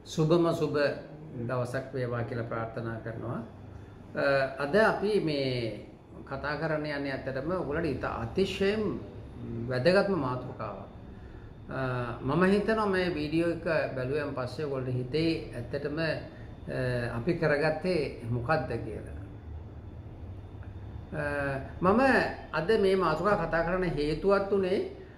සුබම සුබ දවසක් වේවා කියලා ප්‍රාර්ථනා කරනවා. අද අපි මේ කතා කරන්න යන්නේ ඇත්තටම ඔයගොල්ලන්ට අතිශයින් වැදගත්ම මාතෘකාවක්. මම හිතනවා මේ වීඩියෝ එක බැලුවෙන් පස්සේ ඔයගොල්ලෝ හිතේ ඇත්තටම අපි කරගත්තේ මොකක්ද කියලා. මම අද මේ මාතෘකාව කතා කරන්න හේතුවක් උනේ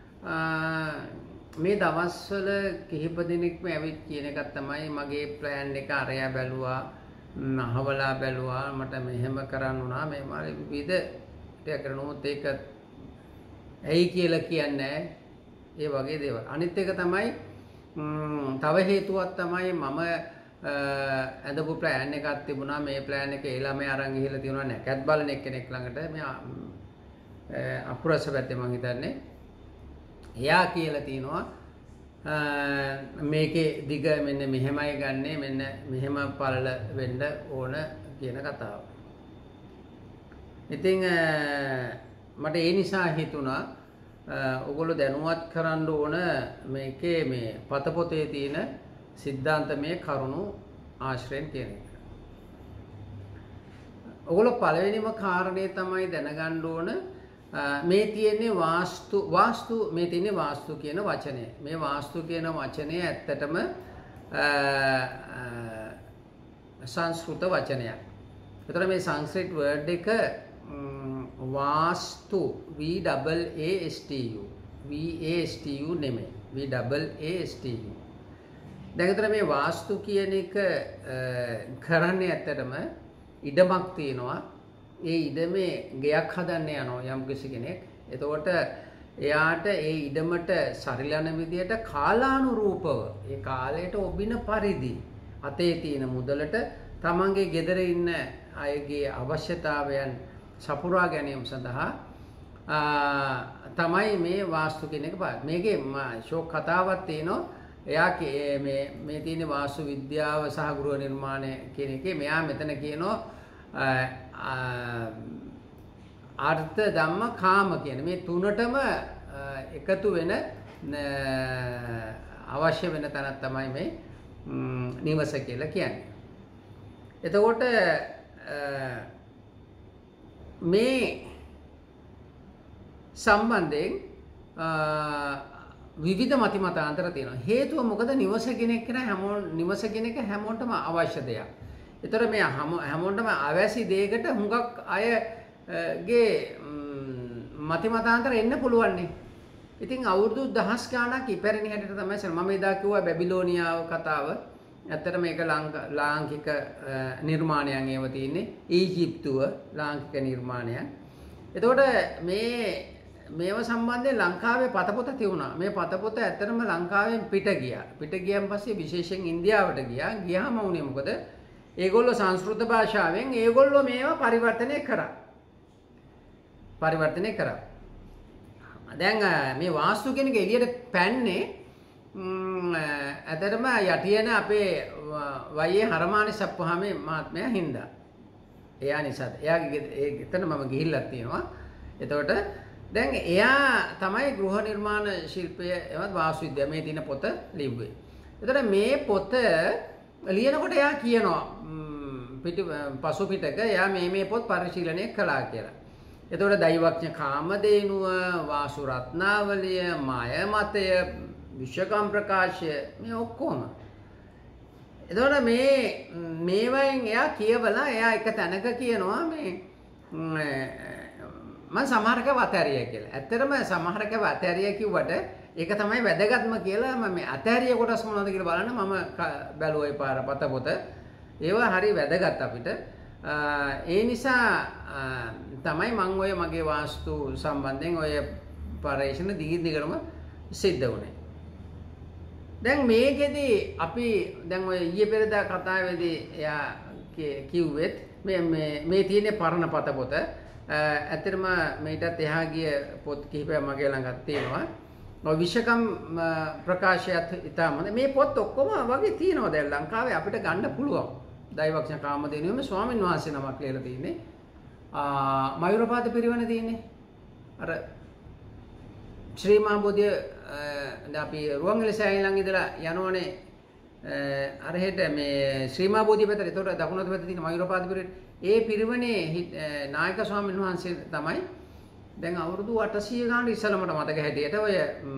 මේ දවස්වල කිහිප දිනක්ම ඇවිත් කියන එකක් තමයි මගේ ප්ලෑන් එක අරයා බැලුවා අහවලා බැලුවා මට මෙහෙම කරන්න උනා මේ මාරි විවිධ ටික කරනොත් ඒක ඇයි කියලා කියන්නේ ඒ වගේ දේවල්. අනිත් එක තමයි තව හේතුවක් තමයි මම අදපු ප්ලෑන් එකක් තිබුණා මේ ප්ලෑන් එක ඒ ළමයා අරන් ගිහිල්ලා තියෙනවා නැකත් බලන එක්කෙනෙක් ළඟට මේ අකුරස පැත්තේ මං හිතන්නේ එයා කියලා තිනවා මේකේ දිග මෙන්න මෙහෙමයි ගන්නෙ මෙන්න මෙහෙම පළල වෙන්න ඕන කියන කතාව. ඉතින් මට ඒ නිසා හිතුණා ඔයගොල්ලෝ දැනුවත් කරන්න ඕන මේකේ මේ පතපොතේ තියෙන සිද්ධාන්තමය කරුණු ආශ්‍රයෙන් කියන එක. ඔයගොල්ලෝ පළවෙනිම කාරණේ තමයි දැනගන්න ඕන මේ තියෙන්නේ වාස්තු මේ තියෙන්නේ වාස්තු කියන වචනය. මේ වාස්තු කියන වචනය ඇත්තටම සංස්කෘත වචනයක්. ඒතර මේ සංස්කෘත වර්ඩ් එක වාස්තු VAASTU නෙමෙයි VAASTU. දැන් ඒතර මේ වාස්තු කියන එක කරන්නේ ඇත්තටම ඉඩමක් තියෙනවා. ඒ ඉඩමේ ගෙයක් හදන්න යනවා යම් කිසි කෙනෙක්. එතකොට එයාට ඒ ඉඩමට සරිලන විදියට කාලානුරූපව ඒ කාලයට ඔබින පරිදි අතේ තියෙන මුදලට තමන්ගේ ගෙදර ඉන්න අයගේ අවශ්‍යතාවයන් සපුරා ගැනීම සඳහා තමයි මේ වාස්තු කියන එක පාවිච්චි. මේකේ ෂෝක් කතාවක් තියෙනවා. එයා මේ තියෙන වාස්තු විද්‍යාව සහ ගෘහ නිර්මාණය කියන එකේ මෙයා මෙතන කියනවා අර්ථ ධම්ම කාම කියන මේ තුනටම එකතු වෙන අවශ්‍ය වෙන තැනක් තමයි මේ නිවස කියලා කියන්නේ. එතකොට මේ සම්බන්ධයෙන් විවිධ මතිමතාන්තර තියෙනවා. හේතුව මොකද නිවස කෙනෙක් හැමෝටම අවශ්‍ය දෙයක්. ඒතර මේ හැමෝටම අවශ්‍ය දෙයකට හුඟක් අයගේ මතිමතාන්තර එන්න පුළුවන් නේ. ඉතින් අවුරුදු දහස් ගාණක් ඉපැරණි හැටියට තමයි මම එදා කිව්වා බැබිලෝනියාව කතාව. ඇත්තට මේක ලාංකික නිර්මාණයන් ඒව තියෙන්නේ. ඊජිප්තුව ලාංකික නිර්මාණයන්. එතකොට මේව සම්බන්ධයෙන් ලංකාවේ පතපොත තියුණා. මේ පතපොත ඇත්තටම ලංකාවෙන් පිට ගියා. පිට ගියන් පස්සේ විශේෂයෙන් ඉන්දියාවට ගියා. ගියාම වුණේ මොකද? ඒගොල්ලෝ සංස්කෘත භාෂාවෙන් ඒගොල්ලෝ මේවා පරිවර්තනය කරා. දැන් මේ වාස්තු කියන එක එළියට පැන්නේ ඇත්තටම යටියන අපේ වයියේ හරමානි සප්පුහාමේ මහත්මයා හින්දා. එයා නිසා එයාගේ එතන මම ගිහිල්ලා තියෙනවා. එතකොට දැන් එයා තමයි ගෘහ නිර්මාණ ශිල්පය එවත් වාස්තු විද්‍යාව මේ තියෙන පොත ලිව්වේ. එතකොට මේ පොත ලියනකොට එයා කියනවා පසු පිටක එයා මේ පොත් පරිශීලනය කළා කියලා. එතකොට දෛවඥ කාමදේනුව, වාසු රත්නාවලිය, මාය මතය, විශ්වකම් ප්‍රකාශය මේ ඔක්කොම. එතකොට මේවයින් එයා කියවලා එයා එක තැනක කියනවා මේ මම සමහරක වතෑරිය කියලා. ඇත්තටම සමහරක වතෑරිය කිව්වට ඒක තමයි වැදගත්ම කියලා මම මේ අතෑරිය කොටස් මොනවද කියලා බලන්න මම බැලුවා ඒ පාර පතපොත. ඒවා හරි වැදගත් අපිට. ඒ නිසා තමයි මම ඔය මගේ වාස්තු සම්බන්ධයෙන් ඔය පරිශන දිගටම සිද්ධ වුණේ. දැන් මේකෙදි අපි දැන් ඔය ඊයේ පෙරදා කතාවේදී එයා කිව්වෙත් මේ තියෙන පරණ පතපොත ඇත්තටම මේකටත් එහා ගිය පොත් කිහිපයක් මගේ ළඟත් තියෙනවා. ඔය විශ්වකම් ප්‍රකාශයත් ඉතාම මේ පොත් ඔක්කොම වගේ තියෙනවා දැන් ලංකාවේ අපිට ගන්න පුළුවන්. දෛවඥ කාමදේනුවම ස්වාමීන් වහන්සේ නමක් ලියලා තියෙන්නේ. මයුරපාද පිරිවෙන තියෙන්නේ. අර ශ්‍රී මහා බෝධිය අපි රුවන්වැලි සෑය ළඟ ඉඳලා යනෝනේ අර හෙට මේ ශ්‍රීමා බෝධිය පැත්තට ඒතකොට දකුණත පැත්තේ තියෙන මයුරපාදපුරේ ඒ පිරිවනේ නායක ස්වාමීන් වහන්සේ තමයි දැන් අවුරුදු 800 ගානක් ඉස්සෙල්ලා මට මතක හැටියට ඔය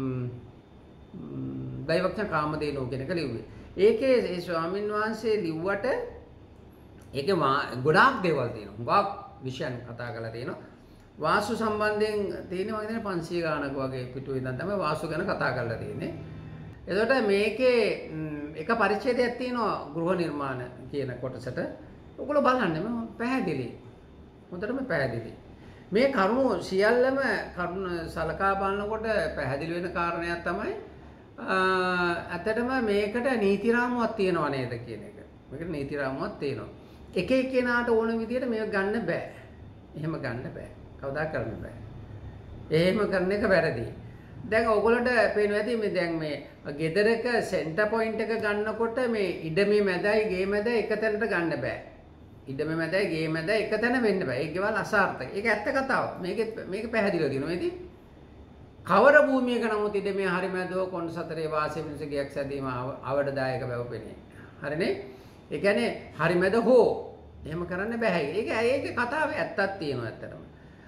දෛවඥ කාමදේනෝ කෙනෙක් ලිව්වේ. ඒකේ ඒ ස්වාමීන් වහන්සේ ලිව්වට ඒකේ ගොඩාක් දේවල් තියෙනවා. ගොඩාක් විෂයන් කතා කරලා තියෙනවා. වාස්තු සම්බන්ධයෙන් තියෙනවා වගේ 500 ගානක් වගේ පිටුවේ ඉඳන් තමයි වාස්තු ගැන කතා කරලා තියෙන්නේ. එතකොට මේකේ එක පරිච්ඡේදයක් තියෙනවා ගෘහ නිර්මාණ කියන කොටසට. ඔයගොල්ලෝ බලන්න මම පැහැදිලි. හොඳටම පැහැදිලි. මේ කරුණු සියල්ලම කරුණ සලකා බලනකොට පැහැදිලි වෙන කාරණයක් තමයි ඇත්තටම මේකට නීති රාමුවක් තියෙනව නේද කියන එක. මේකට නීති රාමුවක් තියෙනවා. එක එක්කෙනාට ඕන විදිහට මේක ගන්න බෑ. එහෙම ගන්න බෑ. කවදා කරන්න බෑ. එහෙම කරන එක වැරදි. දැන් ඕගොල්ලන්ට පේනවා ඇති මේ දැන් මේ ගෙදරක සෙන්ටර් පොයින්ට් එක ගන්නකොට මේ ඉඩමේ මැදයි ගේ මැද එක තැනට ගන්න බෑ. ඉඩමේ මැදයි ගේ මැද එක තැන වෙන්න බෑ. ඒ ගෙවල් අසාර්ථක. ඒක ඇත්ත කතාව. මේක පැහැදිලිව තියෙනවා ඉතින්. කවර භූමියක නමුත් ඉඩමේ හරි මැදව කොන් සතරේ වාසය වෙනස ගයක් සැදීම අවඩදායක බව පෙනේ. හරිනේ? ඒ කියන්නේ හරි මැද හෝ එහෙම කරන්න බෑ. ඒකේ කතාවේ ඇත්තක් තියෙනවා ඇත්තටම.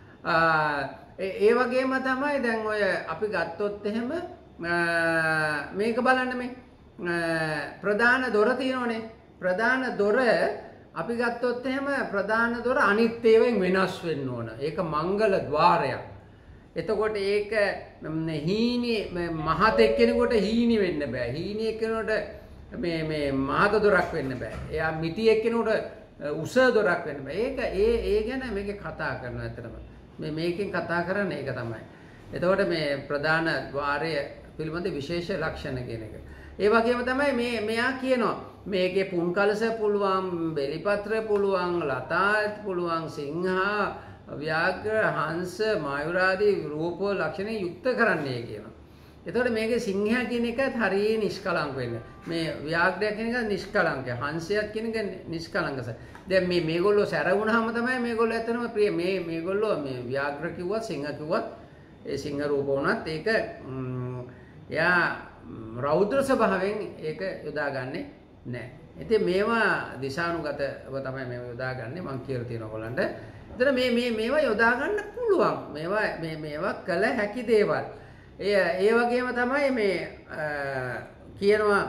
ඒ වගේම තමයි දැන් ඔය අපි ගත්තොත් එහෙම මේක බලන්න මේ ප්‍රධාන දොර තියෙනවනේ. ප්‍රධාන දොර අපි ගත්තොත් එහෙම ප්‍රධාන දොර අනිත් ඒවායින් වෙනස් වෙන්න ඕන. ඒක මංගල ద్వාරයක්. එතකොට ඒක හීනි මහත් එක්කෙනෙකුට හීනි වෙන්න බෑ. හීනි එක්කෙනෙකුට මේ මහත දොරක් වෙන්න බෑ. එයා මිටි එක්කෙනෙකුට උස දොරක් වෙන්න බෑ. ඒක ඒ ගැන මේකේ කතා කරනවා ඇත්තටම. මේකෙන් කතා කරන්නේ ඒක තමයි. එතකොට මේ ප්‍රධාන ద్వාරය පිළිබඳ විශේෂ ලක්ෂණ කියන එක. ඒ වගේම තමයි මෙයා කියනවා මේකේ පුන් කලස පුළුවන්, බෙලිපත්‍ර පුළුවන්, ලතා පුළුවන්, සිංහා, ව්‍යාඝ්‍ර, හංස, මයුරාදී රූප ලක්ෂණ යුක්ත කරන්නේ කියනවා. එතකොට මේකේ සිංහයා කියන එකත් හරිය නිෂ්කලංක වෙන්නේ. මේ ව්‍යාඝ්‍රය කියන එක නිෂ්කලංකයි. හංසයක් කියන එක නිෂ්කලංකස. දැන් මේගොල්ලෝ සැර වුණාම තමයි මේගොල්ලෝ ඇත්තනම ප්‍රිය මේගොල්ලෝ මේ ව්‍යාඝ්‍ර කිව්වත් සිංහ කිව්වත් ඒ සිංහ රූප වුණත් ඒක එයා රෞද්‍ර ස්වභාවයෙන් ඒක යොදාගන්නේ නැහැ. ඉතින් මේවා දිශානුගතව තමයි මේව යොදාගන්නේ මම කියලා තියෙනවා ඔයගලන්ට. එතන මේවා යොදා ගන්න පුළුවන්. මේවා කළ හැකි දේවල්. ඒ වගේම තමයි මේ කියනවා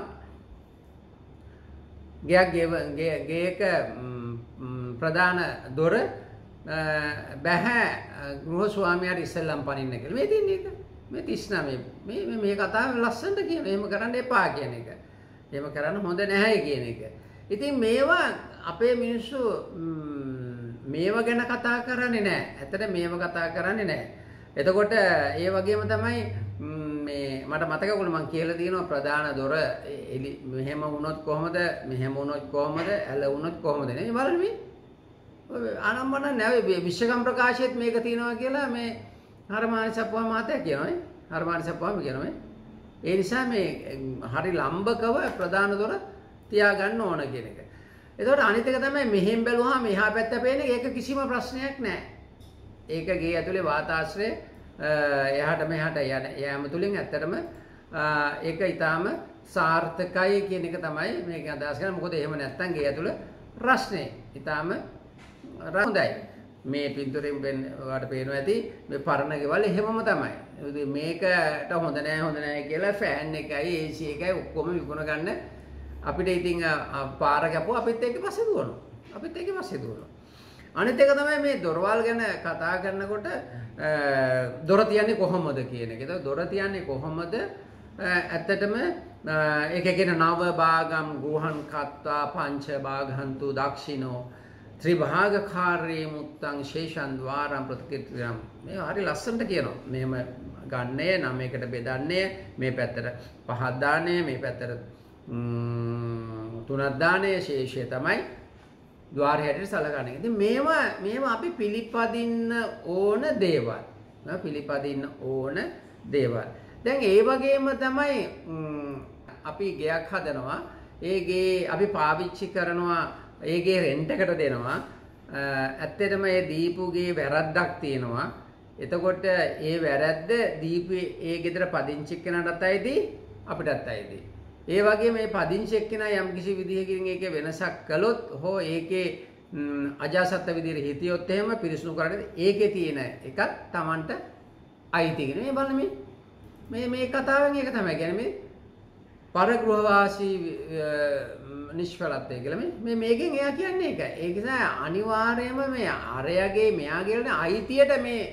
ගේක ප්‍රධාන දොර බැහැ ගෘහ ස්වාමියාට ඉස්සෙල්ලම් පනින්න කියලා. මේ තියන්නේ ඒක. මේ 39 මේ කතාව ලස්සනට කියන. එහෙම කරන්න එපා කියන එක. එහෙම කරන්න හොඳ නැහැ කියන එක. ඉතින් මේවා අපේ මිනිස්සු මේවා ගැන කතා කරන්නේ නැහැ. ඇත්තට මේවා කතා කරන්නේ නැහැ. එතකොට ඒ වගේම තමයි මේ මට මතක වුණා මම කියලා තියෙනවා ප්‍රධාන දොර මෙහෙම වුණොත් කොහමද මෙහෙම වුණොත් කොහමද ඇල වුණොත් කොහමද නේ බලන්න මේ අනම්මන නැවේ විශ්වකම් ප්‍රකාශයේත් මේක තියෙනවා කියලා මේ හරමානි සප්පුවා මහත්තයා කියනවා නේ හරමානි සප්පුවාම කියනවා මේ ඒ නිසා මේ හරි ලම්බකව ප්‍රධාන දොර තියාගන්න ඕන කියන එක. එතකොට අනිත් එක තමයි මෙහෙන් බැලුවාම එහා පැත්ත පේන්නේ ඒක කිසිම ප්‍රශ්නයක් නැහැ. ඒක ගේ ඇතුලේ වාතාශ්‍රය එහාට මෙහාට යෑම තුලින් ඇත්තටම ඒක ඊටාම සාර්ථකයි කියන එක තමයි මේක අදහස් කරන්නේ. මොකද එහෙම නැත්තම් ගේ ඇතුලේ රස්නේ ඊටාම හොඳයි. මේ පින්තූරෙන් වට පේනවා ඇති මේ පරණ ගෙවල් එහෙමම තමයි. මේකට හොඳ නැහැ කියලා ෆෑන් එකයි AC එකයි ඔක්කොම විකුණ ගන්න අපිට ඉතින් පාර කැපුවා අපිත් එක්ක පස්සේ දුවනවා. අනිත් එක තමයි මේ දොරවල් ගැන කතා කරනකොට දොර තියන්නේ කොහොමද කියන එක. ඒක දොර තියන්නේ කොහොමද? ඇත්තටම ඒක කියන නව භාගම් ගෘහං කත්තා පංච භාගහන්තු දක්ෂිනෝ ත්‍රිභාගකාරී මුත්තං ශේෂං ద్వාරං ප්‍රතික්‍රියම්. මේ හරි ලස්සනට කියනවා. මෙහෙම ගන්නේ නම් මේකට බෙදන්නේ මේ පැත්තට පහක් දාන්නේ මේ පැත්තට තුනක් දාන්නේ ශේෂය තමයි ద్వාරය හැටියට සලකන්නේ. ඉතින් මේවා අපි පිළිපදින්න ඕන දේවල්. දැන් ඒ වගේම තමයි අපි ගෙයක් හදනවා. ඒ ගේ අපි පාවිච්චි කරනවා. ඒ ගේ රෙන්ට් එකට දෙනවා. ඇත්තටම ඒ දීපුගේ වැරද්දක් තියෙනවා. එතකොට ඒ වැරද්ද දීපු ඒ ගෙදර පදිංචි කෙනාටත් අයිති අපිටත් අයිති. ඒ වගේ මේ පදිංචි එක්කෙනා යම් කිසි විදිහකින් ඒකේ වෙනසක් කළොත් හෝ ඒකේ අජාසත් විදිහට හිතියොත් එහෙම පිරිසුදු කරන්නේ ඒකේ තියෙන එකක් Tamanට අයිති කියන මේ බලන්න මේ කතාවෙන් ඒක තමයි කියන්නේ මේ පරගෘහවාසී නිෂ්ඵලත්වය කියලා මේකෙන් එයා කියන්නේ ඒකයි. ඒක නිසා අනිවාර්යයෙන්ම මේ අරයගේ මෙයාගේ අයිතියට මේ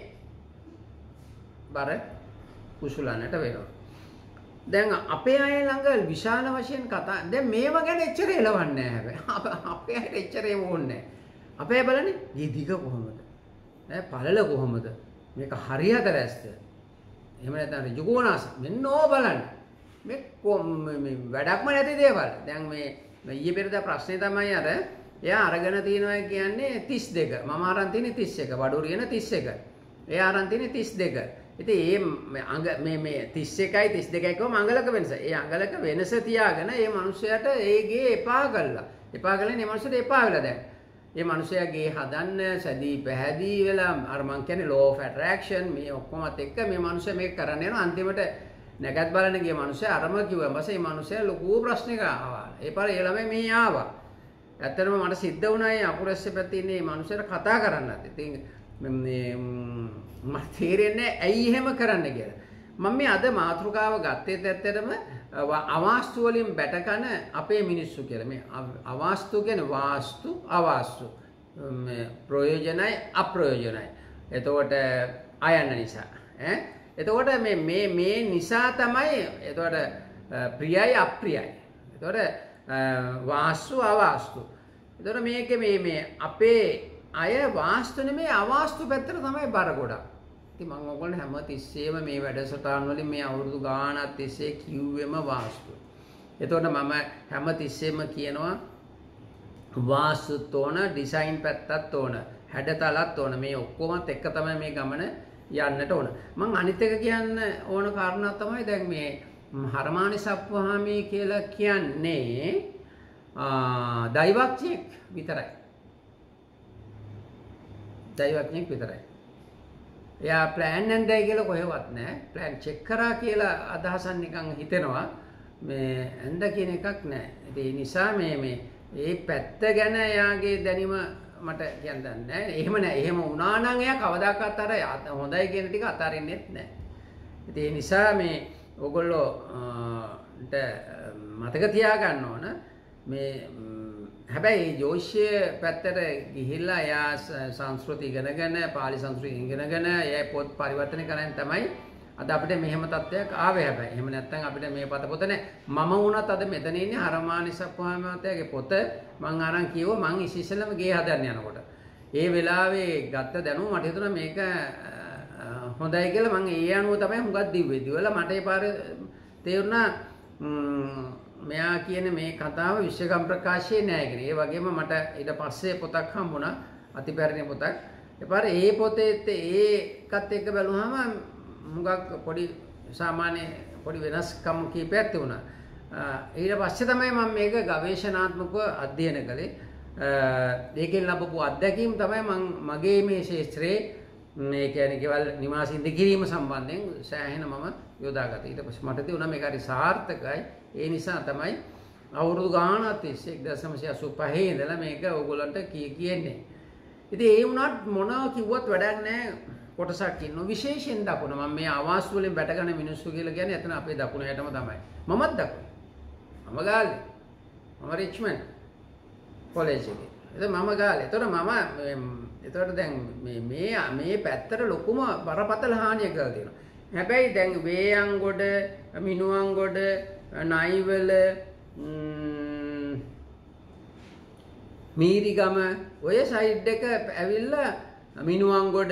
බර කුසලන්නට වෙනවා. දැන් අපේ අය ළඟ විශාල වශයෙන් කතා දැන් මේව ගැන එච්චර එලවන්නේ නැහැ හැබැයි. අපේ අයට එච්චර ඒව ඕනේ නැහැ. අපේ බලන්නේ මේ දිග කොහොමද? පළල කොහොමද? මේක හරියට රැස්ද? එහෙම නැත්නම් ඍජුකෝණාස මෙන්න ඕ බලන්න. මේ වැඩක්ම නැති දේවල්. දැන් මේ ඊයේ පෙරදා ප්‍රශ්නේ තමයි අර එයා අරගෙන තියනවා කියන්නේ 32. මම අරන් තියෙන්නේ 31. වඩුරියන 31. එයා අරන් තියෙන්නේ 32. ඉතින් මේ 31යි 32යි කොහොම අඟලක වෙනස. ඒ අඟලක වෙනස තියාගෙන මේ මිනිස්සයාට ඒ ගේ එපා කළා. එපා කළේ මේ මිනිස්සුන්ට එපා වෙලා දැන්. මේ මිනිස්සයාගේ හදන්න සැදී පැහැදී වෙලා අර මං කියන්නේ law of attraction මේ ඔක්කොමත් එක්ක මේ මිනිස්සයා මේක කරන්න යනවා අන්තිමට නැගත් බලන්න ගිය මිනිස්සයා අරම කිව්වා. ඊපස්සේ මේ මිනිස්සයා ලොකු ප්‍රශ්නයක් ආවා. ඒ පාර ඒ ළමයි මේ ආවා. ඇත්තටම මට සිද්ධ වුණා මේ අකුරැස්සේ පැත්තේ ඉන්නේ මේ මිනිස්සයාට කතා කරන්නත්. ඉතින් මේ මට තේරෙන්නේ ඇයි එහෙම කරන්න කියලා. මම මේ අද මාතෘකාව ගත්තේත් ඇත්තටම අවාස්තු වලින් බැටකන අපේ මිනිස්සු කියලා. මේ අවාස්තු කියන්නේ වාස්තු අවාස්තු. ප්‍රයෝජනයි අප්‍රයෝජනයි. එතකොට අයන්න නිසා එතකොට මේ නිසා තමයි එතකොට ප්‍රියයි අප්‍රියයි. එතකොට වාස්තු අවාස්තු. එතකොට මේකේ මේ අපේ අය වාස්තු නෙමෙයි අවාස්තු පැත්තට තමයි බර ගොඩක්. ඉතින් මම ඔයගොල්ලෝ හැම තිස්සෙම මේ වැඩසටහන් වලින් මේ අවුරුදු ගාණක් තිස්සේ කිව්වෙම වාස්තු. එතකොට මම හැම තිස්සෙම කියනවා වාස්තුත් ඕන, ඩිසයින් පැත්තත් ඕන, හැඩතලත් ඕන. මේ ඔක්කොමත් එක තමයි මේ ගමන යන්නට ඕන. මම අනිත් එක කියන්න ඕන කාරණා තමයි දැන් මේ හරමානි සප්පුහාමි කියලා කියන්නේ දෛවඥෙක් විතරයි. දෛවඥෙක් විතරයි. එයා ප්ලෑන් නැන්දයි කියලා කොහෙවත් නැහැ. ප්ලෑන් චෙක් කරා කියලා අදහසක් නිකන් හිතෙනවා. මේ ඇඳ කියන එකක් නැහැ. ඒ නිසා මේ පැත්ත ගැන එයාගේ දැනීම මට කියන්න නැහැ. එහෙම නැහැ. එහෙම වුණා නම් එයා කවදාකවත් අර හොඳයි කියන ටික අතාරින්නෙත් නැහැ. ඉතින් ඒ නිසා මේ ඔයගොල්ලෝ මතක තියාගන්න ඕන මේ හැබැයි ජෝතිෂය පැත්තට ගිහිල්ලා එයා සංස්කෘති ඉගෙනගෙන පාලි සංස්කෘතිය ඉගෙනගෙන එයා පොත් පරිවර්තනය කරන් තමයි අද අපිට මෙහෙම තත්ත්වයක් ආවේ හැබැයි. එහෙම නැත්නම් අපිට මේ පොත නැහැ. මම වුණත් අද මෙතන ඉන්නේ හරමානි සප්පුහාමයාගේ පොත මං අරන් කිව්වා මං ඉස්සෙල්ලම ගේ හදන්න යනකොට. ඒ වෙලාවේ ගත්ත දැනුම මට හිතුණා මේක හොඳයි කියලා. මං ඒ අනුව තමයි හුඟක් දිව්වේ. දිවලා මට ඒ පාර තේරුණා මෙයා කියන මේ කතාව විශ්වකම් ප්‍රකාශයේ නෑ කියලා. ඒ වගේම මට ඊට පස්සේ පොතක් හම්බුණා අතිපැරණි පොතක්. එපාර ඒ පොතේත් ඒකත් එක්ක බැලුවාම මුගක් පොඩි සාමාන්‍ය පොඩි වෙනස්කම් කීපයක් තිබුණා. ඊට පස්සේ තමයි මම මේක ගවේෂණාත්මකව අධ්‍යයන කළේ. ඒකෙන් ලැබපු අත්දැකීම් තමයි මගේ මේ ශාස්ත්‍රයේ මේ කියන්නේ කෙවල් නිවාසින් දිගිරීම සම්බන්ධයෙන් සෑහෙන මම යොදාගත්තා. ඊට පස්සේ මට තේරුණා මේක හරි සාර්ථකයි. ඒ නිසා තමයි අවුරුදු ගාණක් තිස්සේ 1985 ඉඳලා මේක ඕගොල්ලන්ට කියන්නේ. ඉතින් ඒ වුණත් මොනවා කිව්වත් වැඩක් නැහැ. කොටසක් ඉන්නව විශේෂයෙන් දකුණ. මම මේ ආවාස් වලින් බැටගන්න මිනිස්සු කියලා කියන්නේ එතන අපේ දකුණ යටම තමයි. මමත් දකුණ. මම ගාල්ලේ. මම රිච්මන්ඩ් කොලෙජ් එකේ. එතන මම ගාල්ලේ. එතකොට දැන් මේ පැත්තට ලොකුම බරපතල හානියක් කරලා තියෙනවා. හැබැයි දැන් වේයන්ගොඩ, මිනුවන්ගොඩ, නයිවල, මීරිගම ඔය සයිඩ් එක ඇවිල්ලා මිනුවන්ගොඩ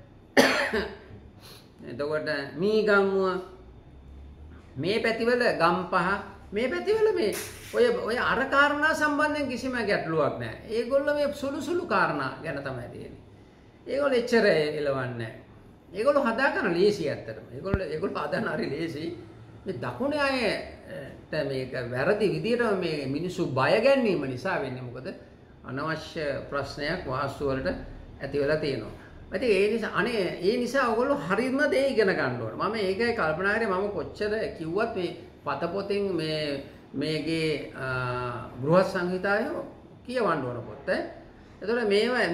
එතකොට මීගම්මුව මේ පැතිවල ගම්පහ මේ පැතිවල මේ ඔය අර කාරණා සම්බන්ධයෙන් කිසිම ගැටලුවක් නැහැ. ඒගොල්ලෝ මේ සුළු කාරණා ගැන තමයි තියෙන්නේ. ඒගොල්ලෝ එච්චර එලවන්නේ නැහැ. ඒගොල්ලෝ හදාගන්න ලේසි ඇත්තටම. ඒගොල්ලෝ හදාන්න හරි ලේසි. මේ දකුණේ අයට මේක වැරදි විදිහට මේ මිනිස්සු බය ගැනීම නිසා වෙන්නේ. මොකද අනවශ්‍ය ප්‍රශ්නයක් වාස්තු වලට ඇති වෙලා තියෙනවා. ඉතින් ඒ නිසා ඔයගොල්ලෝ හරියම දේ ඉගෙන ගන්න ඕන. මම ඒකයි කල්පනා කරේ මම කොච්චර කිව්වත් මේ පත පොතෙන් මේ මේකේ බෘහත් සංහිතාය කියවන්න ඕන පොත. එතකොට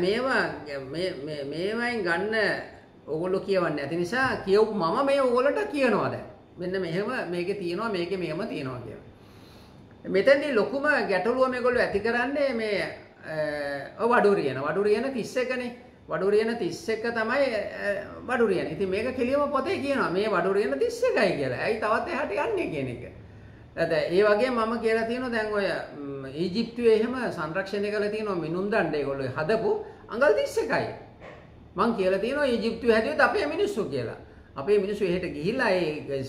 මේවායින් ගන්න ඕගොල්ලෝ කියවන්නේ නැති නිසා කියවපු මම මේ ඕගොල්ලන්ට කියනවා දැන්. මෙන්න මෙහෙම මේකේ තියෙනවා මේකේ මෙහෙම තියෙනවා කියලා. මෙතෙන්දී ලොකුම ගැටලුව මේගොල්ලෝ ඇති කරන්නේ මේ වඩුරියන 31නේ. වඩුරියන 31 තමයි වඩුරියන. ඉතින් මේක කෙලියම පොතේ කියනවා මේ වඩුරියන 31යි කියලා. ඇයි තවත් එහාට යන්නේ කියන එක. ඒ වගේ මම කියලා තියෙනවා දැන් ඔය ඊජිප්තුවේ එහෙම සංරක්ෂණය කරලා තියෙනවා මිනුම් දණ්ඩ ඒගොල්ලෝ හදපු අඟල් 31යි. මං කියලා තියෙනවා ඊජිප්තුවේ හැදුවෙත් අපේ මිනිස්සු කියලා. අපේ මිනිස්සු එහෙට ගිහිල්ලා ඒ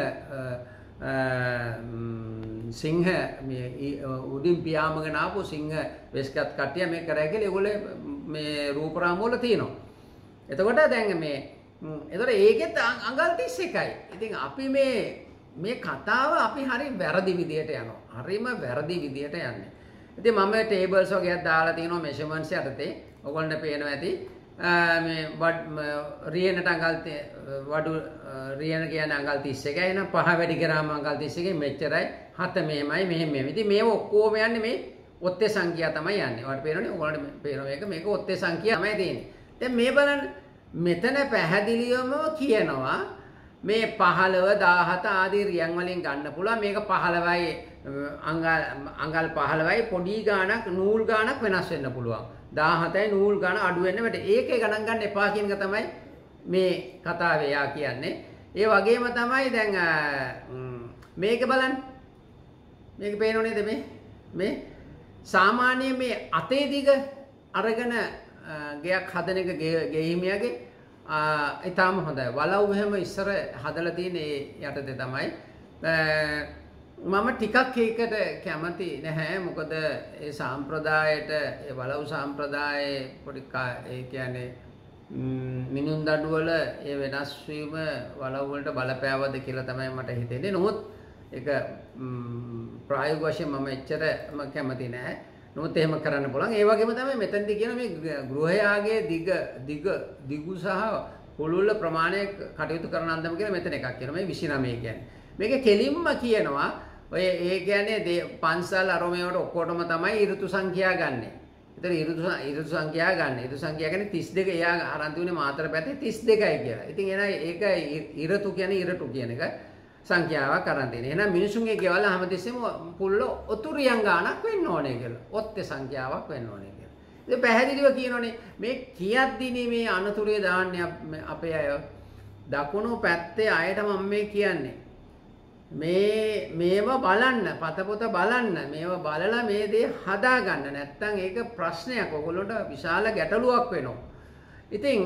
සිංහ මේ උඩින් පියාඹගෙන ආපු සිංහ වෙස්කත් කට්ටිය මේ කරා කියලා ඒගොල්ලෝ මේ රූපරාම වල තියෙනවා. එතකොට දැන් එතකොට ඒකෙත් අඟල් 31යි. ඉතින් අපි මේ කතාව අපි හරි වැරදි විදියට යනවා. හරිම වැරදි විදියට යන්නේ. ඉතින් මම ටේබල්ස් වගේක් දාලා තියෙනවා මෙෂර්මන්ට්ස් යටතේ. ඔයගොල්ලන්ට පේනවා ඇති. මේ රියනට අඟල් වඩු රියන කියන්නේ අඟල් 31යි. එහෙනම් 5 වැඩි කරාම අඟල් 31යි මෙච්චරයි. 7 මෙහෙමයි මෙහෙම. ඉතින් මේව ඔක්කොම යන්නේ මේ ඔත්තේ සංඛ්‍යා තමයි යන්නේ. ඔයාලට පේනවනේ ඔයගොල්ලන්ට පේනවා මේක ඔත්තේ සංඛ්‍යා තමයි තියෙන්නේ. දැන් මේ බලන්න මෙතන පැහැදිලිවම කියනවා මේ 15 17 ආදී රියන් වලින් ගන්න පුළුවන්. මේක 15යි අඟල් 15යි පොඩි ගාණක් නූල් ගාණක් වෙනස් වෙන්න පුළුවන්. 17යි නූල් ගාණ අඩු වෙන්න බෑ. ඒකේ ගණන් ගන්න එපා කියන එක තමයි මේ කතාවේ යා කියන්නේ. ඒ වගේම තමයි දැන් මේක බලන්න. මේක පේනව නේද මේ සාමාන්‍ය මේ අතේ දිග අරගෙන ගයක් හදන එක ගෙහිමියගේ ඊටාම හොඳයි. වලව් එහෙම ඉස්සර හදලා තියෙන ඒ යටතේ තමයි. මම ටිකක් ඒකට කැමති නැහැ. මොකද ඒ සාම්ප්‍රදායට ඒ වලව් සාම්ප්‍රදායේ පොඩි ඒ කියන්නේ මිනුම් දඬු වල ඒ වෙනස් වීම වලව් වලට බලපෑවද කියලා තමයි මට හිතෙන්නේ. නමුත් ඒක ප්‍රායෝගික වශයෙන් මම එච්චරම කැමති නැහැ. නමුත් එහෙම කරන්න පුළුවන්. ඒ වගේම තමයි මෙතනදී කියන මේ ගෘහයාගේ දිගු සහ පුළුල්ල ප්‍රමාණය කටයුතු කරන අන්දම කියලා මෙතන එකක් කියනවා. මේ 29 කියන්නේ. මේක කෙලින්ම කියනවා ඔය ඒ කියන්නේ පන්සල් අරෝමේවට ඔක්කොටම තමයි ඍතු සංඛ්‍යා ගන්නෙ. ඒතර ඍතු සංඛ්‍යා ගන්න. ඍතු සංඛ්‍යා කියන්නේ 32. එයා අරන් තියුනේ මාතර පැත්තේ 32යි කියලා. ඉතින් එහෙනම් ඒක ඍතු කියන්නේ ඉරටු කියන එක සංඛ්‍යාවක් අරන් තියෙන. එහෙනම් මිනිසුන්ගේ ගෙවල් හැමතිස්සෙම පුල්ල ඔතුරියන් ගාණක් වෙන්න ඕනේ කියලා. ඔත්තේ සංඛ්‍යාවක් වෙන්න ඕනේ කියලා. ඉතින් පැහැදිලිව කියනෝනේ මේ කියද්දිනේ මේ අනතුරේ දාන්නේ අපේ අය. දකුණු පැත්තේ අයට මම මේ කියන්නේ. මේව බලන්න, පතපොත බලන්න, මේව බලලා මේ දේ හදා ගන්න. නැත්තම් ඒක ප්‍රශ්නයක්. ඔයගොල්ලන්ට විශාල ගැටලුවක් වෙනවා. ඉතින්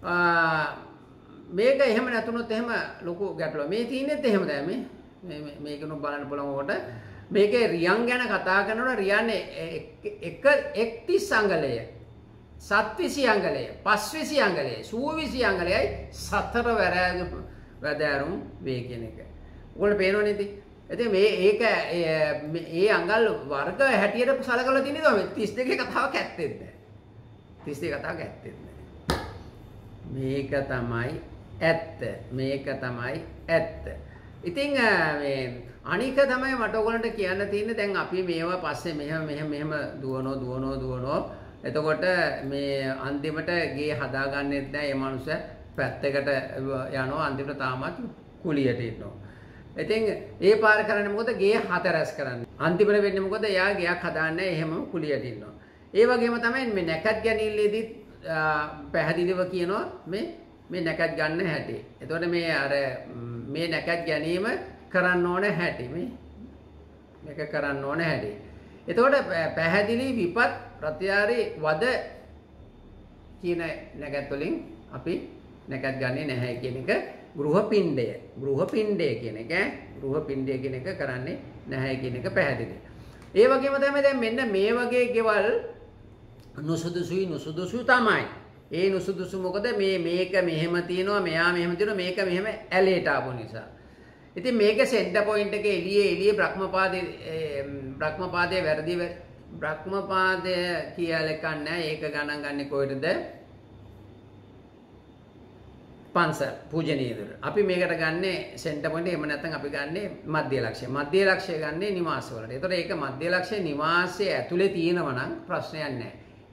මේක එහෙම නැතුනොත් එහෙම ලොකු ගැටලුවක්. මේ තියෙන්නේත් එහෙම තමයි. මේකනො බලන්න පුළුවන් කොට. මේකේ රියන් ගැන කතා කරනකොට රියන්නේ එක් 30 අංගලය, සත්විසි අංගලය, පස්විසි අංගලය, සූවිසි අංගලයයි 4 වැදෑරුම් වේ කියන එක. ඔයගොල්ලෝ පේනවනේ ඉතින්. ඉතින් මේක ඒ අංගල් වර්ග හැටියට සලකලා තියෙන්නේ තමයි 32 කතාවක් ඇත්තෙත් නැහැ. 32 කතාවක් ඇත්තෙත් නැහැ. මේක තමයි ඇත්ත. මේක තමයි ඇත්ත. ඉතින් මේ අනික තමයි මට ඔයගොල්ලන්ට කියන්න තියෙන්නේ දැන් අපි මේවා පස්සේ මෙහෙම දුවනෝ එතකොට මේ අන්තිමට ගේ හදාගන්නෙත් නැහැ. මේ මනුස්සයා පැත්තකට යනවා අන්තිමට තාමත් කුලියට ඉන්නවා. ඉතින් ඒ පාර කරන්නේ මොකද ගේ හතරස් කරන්නේ. අන්තිමට වෙන්නේ මොකද එයා ගයක් හදාන්නේ එහෙම කුලියට ඉන්නවා. ඒ වගේම තමයි මේ නැකත් ගැනීමේදී පැහැදිලිව කියනවා මේ නැකත් ගන්න හැටි. එතකොට මේ අර මේ නැකත් ගැනීම කරන්න ඕන හැටි මේක කරන්න ඕන හැටි. එතකොට පැහැදිලි විපත් ප්‍රත්‍යාරී වද කියන නැකත් වලින් අපි නැකත් ගන්නේ නැහැ කියන එක ගෘහපිණ්ඩය කියන එක කරන්නේ නැහැ කියන එක පැහැදිලි. ඒ වගේම තමයි දැන් මෙන්න මේ වගේ ගෙවල් නුසුදුසු තමයි. ඒ නුසුදුසු මොකද මේක මෙහෙම තියෙනවා මෙයා මෙහෙම තියෙනවා මේක මෙහෙම ඇලේට ආපු නිසා. ඉතින් මේක සෙන්ටර් පොයින්ට් එකේ එළියේ බ්‍රහ්මපාදයේ වැරදි බ්‍රහ්මපාදය කියලා එකක් නැහැ. ඒක ගණන් ගන්නේ කොහෙටද? පන්සල් පූජනීය දොර. අපි මේකට ගන්නේ සෙන්ටර් පොයින්ට් එහෙම නැත්නම් අපි ගන්නේ මධ්‍ය ලක්ෂ්‍ය. මධ්‍ය ලක්ෂ්‍ය ගන්නේ නිවාස වලට. ඒතකොට ඒක මධ්‍ය ලක්ෂ්‍ය නිවාසයේ ඇතුලේ තියෙනවා නම් ප්‍රශ්නයක් නැහැ.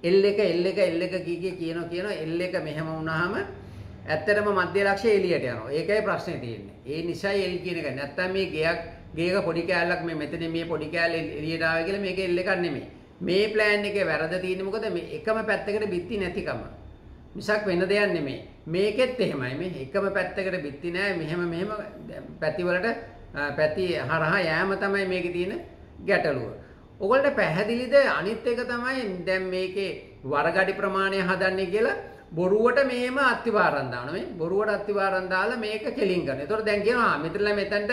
L1 කියනවා L1 මෙහෙම වුණාම ඇත්තටම මධ්‍ය ලක්ෂ්‍ය එළියට යනවා. ඒකයි ප්‍රශ්නේ තියෙන්නේ. ඒ නිසායි L කියන එක. නැත්නම් මේ ගේක පොඩි කෑල්ලක් මෙතන මේ පොඩි කෑල්ල එළියට ආවේ කියලා මේක L එකක් නෙමෙයි. මේ ප්ලෑන් එකේ වැරද්ද තියෙන්නේ මොකද මේ එකම පැත්තකට බිත්ති නැතිකම. මිසක් වෙන දෙයක් නෙමෙයි. මේකෙත් එහෙමයි. මේ එකම පැත්තකට බිත්ති නැහැ. මෙහෙම පැති වලට පැති හරහා යෑම තමයි මේකේ තියෙන ගැටලුව. ඔයගොල්ලෝ පැහැදිලිද අනිත් එක තමයි දැන් මේකේ වරගඩි ප්‍රමාණය හදන්නේ කියලා බොරුවට මේම අත්තිවාරම් දානවා. මේ බොරුවට අත්තිවාරම් දාලා මේක කෙලින් කරනවා. ඒතකොට දැන් කියනවා මෙතනලා මෙතනට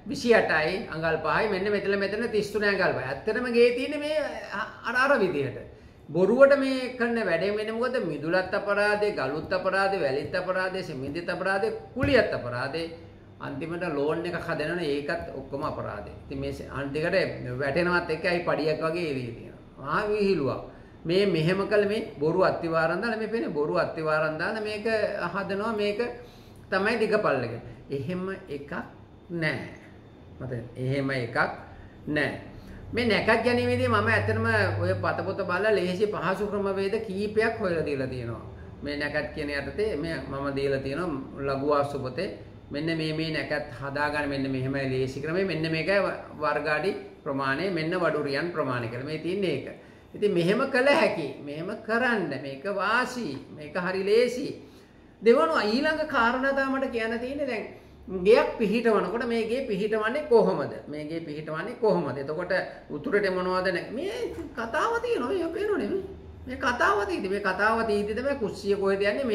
28යි අඟල් 5යි මෙන්න මෙතන 33 අඟල් 5යි. ඇත්තටම ගේ තියෙන්නේ මේ අර විදිහට. බොරුවට මේ කරන වැඩේ වෙන්නේ මොකද? මිදුලත් අපරාධේ, ගලුත් අපරාධේ, වැලිත් අපරාධේ, සිමෙන්තිත් අපරාධේ, කුලියත් අපරාධේ. අන්තිමට ලෝන් එකක් හදනවනේ ඒකත් ඔක්කොම අපරාධේ. ඉතින් මේ අන්තිකට වැටෙනවත් එකයි පඩියක් වගේ එළිය තියෙනවා. විහිළුවක්. මේ මෙහෙම කළ මේ බොරු අත්තිවාරම් දාලා මේ පේන්නේ බොරු අත්තිවාරම් දාලා මේක හදනවා මේක තමයි දිගපල්ලක. එහෙම එකක් නැහැ. මත එහෙම එකක් නැහැ. මේ නැකත් ගැනීමේදී මම ඇත්තටම ඔය පතපොත බලලා ලේසි පහසු ක්‍රමවේද කීපයක් හොයලා දීලා තියෙනවා. මේ නැකත් කියන යටතේ මම දීලා තියෙනවා ලඝු වාස්තු පොතේ. මෙන්න මේ නැකත් හදාගන්න මෙන්න මෙහෙමයි ලේසි ක්‍රමය. මෙන්න මේකයි වර්ගාඩි ප්‍රමාණය මෙන්න වඩුරියන් ප්‍රමාණය කියලා. මේ තියෙන්නේ ඒක. ඉතින් මෙහෙම කළ හැකි. මෙහෙම කරන්න. මේක වාසි. මේක හරි ලේසි. දෙවනුව ඊළඟ කාරණා තමයි කියන්න තියෙන්නේ දැන් ගෙයක් පිහිටවනකොට මේ ගේ පිහිටවන්නේ කොහොමද? මේ ගේ පිහිටවන්නේ කොහොමද? එතකොට උතුරට මොනවද මේ කතාව තියෙනවා. මේ පේනෝනේ මේ කතාව තියෙදි මේ කතාව තියෙදි තමයි කුස්සිය කොහෙද යන්නේ